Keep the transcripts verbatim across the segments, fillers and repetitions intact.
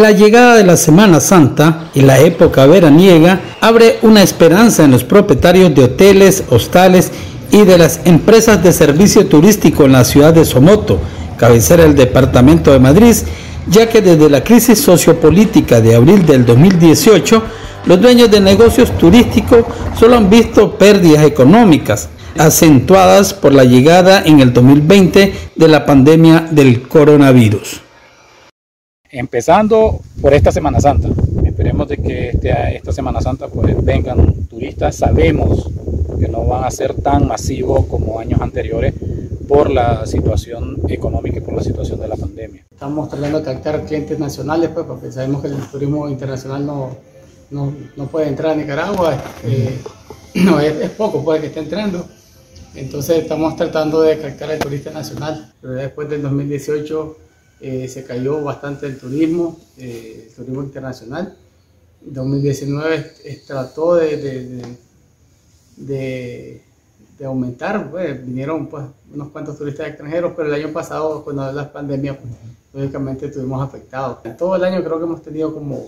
La llegada de la Semana Santa y la época veraniega abre una esperanza en los propietarios de hoteles, hostales y de las empresas de servicio turístico en la ciudad de Somoto, cabecera del departamento de Madrid, ya que desde la crisis sociopolítica de abril del dos mil dieciocho, los dueños de negocios turísticos solo han visto pérdidas económicas, acentuadas por la llegada en el dos mil veinte de la pandemia del coronavirus. Empezando por esta Semana Santa, esperemos de que este, esta Semana Santa pues vengan turistas. Sabemos que no van a ser tan masivos como años anteriores por la situación económica y por la situación de la pandemia. Estamos tratando de captar clientes nacionales pues, porque sabemos que el turismo internacional no, no, no puede entrar a Nicaragua, eh, no, es, es poco pues, que está entrando. Entonces estamos tratando de captar al turista nacional, pero después del dos mil dieciocho Eh, se cayó bastante el turismo, eh, el turismo internacional. En dos mil diecinueve eh, trató de, de, de, de, de aumentar, pues, vinieron pues, unos cuantos turistas extranjeros, pero el año pasado, cuando la pandemia, pues, lógicamente estuvimos afectados. En todo el año creo que hemos tenido como,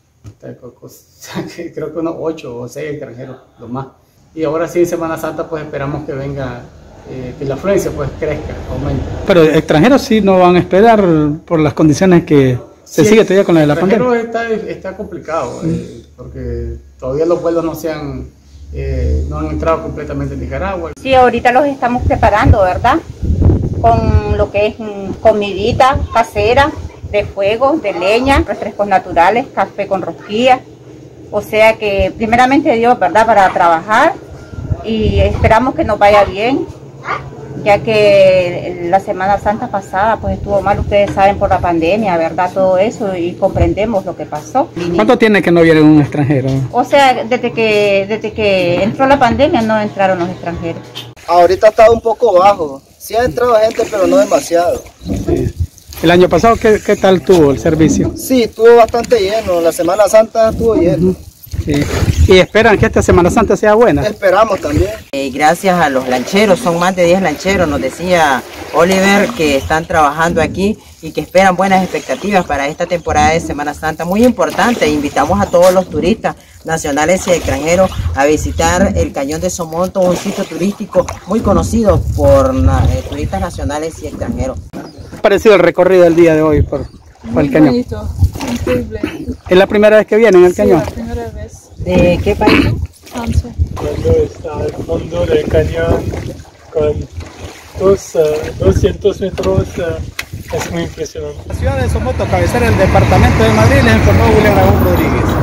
creo que unos ocho o seis extranjeros, lo más. Y ahora sí, en Semana Santa, pues esperamos que venga, Eh, que la afluencia pues crezca, aumente. Pero extranjeros sí no van a esperar por las condiciones que se sí, sigue todavía con la de la pandemia. Está, está complicado, mm. eh, porque todavía los vuelos no se han, eh, no han entrado completamente en Nicaragua. Sí, ahorita los estamos preparando, ¿verdad? Con lo que es comidita casera, de fuego, de leña, refrescos naturales, café con rosquilla. O sea que primeramente Dios, ¿verdad? Para trabajar, y esperamos que nos vaya bien, ya que la Semana Santa pasada pues estuvo mal, ustedes saben, por la pandemia, ¿verdad? Todo eso, y comprendemos lo que pasó. ¿Cuánto tiene que no viene un extranjero? O sea, desde que, desde que entró la pandemia no entraron los extranjeros. Ahorita ha estado un poco bajo, sí ha entrado gente, pero no demasiado. Sí. ¿El año pasado qué, qué tal tuvo el servicio? Sí, estuvo bastante lleno, la Semana Santa estuvo lleno. Sí. ¿Y esperan que esta Semana Santa sea buena? Esperamos también. Eh, gracias a los lancheros, son más de diez lancheros, nos decía Oliver, que están trabajando aquí y que esperan buenas expectativas para esta temporada de Semana Santa. Muy importante, invitamos a todos los turistas nacionales y extranjeros a visitar el Cañón de Somoto, un sitio turístico muy conocido por eh, turistas nacionales y extranjeros. ¿Qué ha parecido el recorrido del día de hoy por, por el cañón? Bonito, increíble. ¿Es la primera vez que vienen al sí, cañón? la primera vez. ¿De qué país? Francia. Cuando está al fondo del cañón con dos, uh, doscientos metros, uh, es muy impresionante. La ciudad de Somoto, cabecera del departamento de Madrid, les informó William Rodríguez.